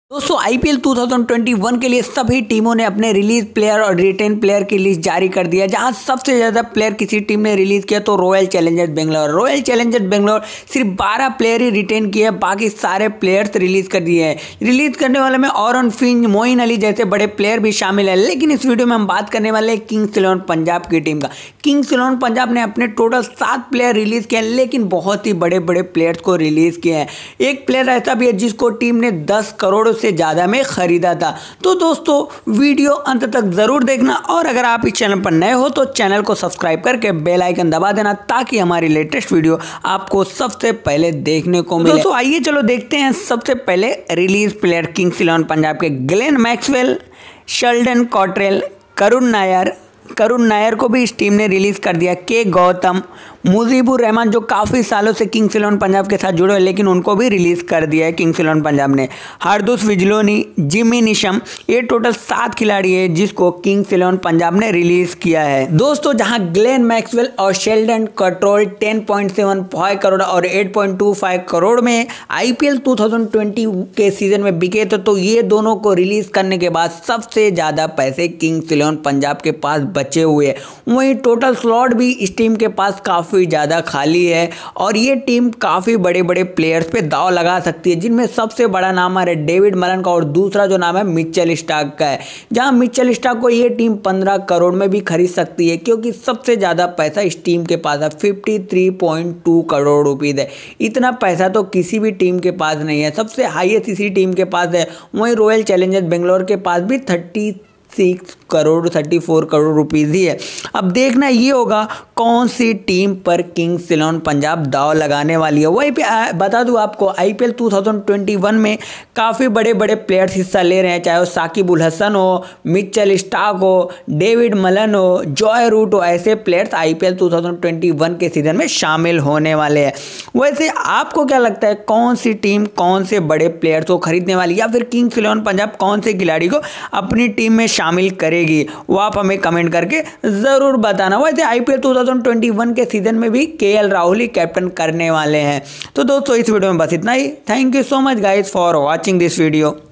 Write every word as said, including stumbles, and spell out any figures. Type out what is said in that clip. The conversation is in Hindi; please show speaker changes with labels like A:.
A: दोस्तों आईपीएल दो हज़ार इक्कीस के लिए सभी टीमों ने अपने रिलीज प्लेयर और रिटेन प्लेयर की लिस्ट जारी कर दिया। जहां सबसे ज़्यादा प्लेयर किसी टीम ने रिलीज किया तो Royal Challengers Bangalore Royal Challengers Bangalore सिर्फ बारह प्लेयर ही रिटेन किए, बाकी सारे प्लेयर्स रिलीज कर दिए हैं। रिलीज करने वाले में ऑरन फिंच, मोइन अली जैसे बड़े प्लेयर भी शामिल है। लेकिन इस वीडियो में हम बात करने वाले हैं किंग्स इलेवन पंजाब की टीम का। किंग्स इलेवन पंजाब ने अपने टोटल सात प्लेयर रिलीज किए हैं, लेकिन बहुत ही बड़े बड़े प्लेयर्स को रिलीज किए हैं। एक प्लेयर ऐसा भी है जिसको टीम ने दस करोड़ से ज़्यादा में खरीदा था। तो दोस्तों वीडियो अंत तक जरूर देखना, और अगर आप इस चैनल पर नए हो तो चैनल को सब्सक्राइब करके बेल आइकन दबा देना ताकि हमारी लेटेस्ट वीडियो आपको सबसे पहले देखने को मिले। दोस्तों आइए चलो देखते हैं सबसे पहले release player Kings Eleven Punjab के। Glenn Maxwell, Sheldon Cottrell, Karun Nair Karun Nair को भी इस टीम ने रिलीज कर दिया। के गौतम, मुजीबुर रहमान जो काफ़ी सालों से किंग्स इलेवन पंजाब के साथ जुड़े हैं, लेकिन उनको भी रिलीज कर दिया है किंग्स इलेवन पंजाब ने। हार्दुस विजलोनी, जिमी निशम, ये टोटल सात खिलाड़ी है जिसको किंग्स इलेवन पंजाब ने रिलीज किया है। दोस्तों जहां ग्लेन मैक्सवेल और शेल्डन कॉट्रेल दस पॉइंट सात पाँच करोड़ और आठ पॉइंट दो पाँच करोड़ में आईपीएल दो हज़ार बीस के सीजन में बिके थे, तो ये दोनों को रिलीज करने के बाद सबसे ज़्यादा पैसे किंग्स इलेवन पंजाब के पास बचे हुए हैं। वहीं टोटल स्लॉट भी इस टीम के पास काफ़ी ज़्यादा खाली है और ये टीम काफ़ी बड़े बड़े प्लेयर्स पे दाव लगा सकती है, जिनमें सबसे बड़ा नाम है डेविड मलन का और दूसरा जो नाम है मिचेल स्टार्क का है। जहां मिचेल स्टार्क को ये टीम पंद्रह करोड़ में भी खरीद सकती है, क्योंकि सबसे ज़्यादा पैसा इस टीम के पास है, तिरेपन पॉइंट दो करोड़ रुपीज़ है। इतना पैसा तो किसी भी टीम के पास नहीं है, सबसे हाईएस्ट इसी टीम के पास है। वहीं रॉयल चैलेंजर्स बेंगलोर के पास भी तीस करोड़ चौंतीस करोड़ रुपीस ही है। अब देखना ये होगा कौन सी टीम पर किंग्स इलेवन पंजाब दाव लगाने वाली है। वहीं पे बता दूं आपको आईपीएल दो हज़ार इक्कीस में काफ़ी बड़े बड़े प्लेयर्स हिस्सा ले रहे हैं, चाहे वो साकिब उल हसन हो, मिचेल स्टार्क हो, डेविड मलन हो, जॉय रूट हो। ऐसे प्लेयर्स आईपीएल दो हज़ार इक्कीस के सीजन में शामिल होने वाले हैं। वैसे आपको क्या लगता है कौन सी टीम कौन से बड़े प्लेयर्स को खरीदने वाली, या फिर किंग्स इलेवन पंजाब कौन से खिलाड़ी को अपनी टीम में शामिल करेगी, वो आप हमें कमेंट करके जरूर बताना। वैसे आईपीएल दो हज़ार इक्कीस के सीजन में भी केएल राहुल ही कैप्टन करने वाले हैं। तो दोस्तों इस वीडियो में बस इतना ही। Thank you so much guys for watching this video.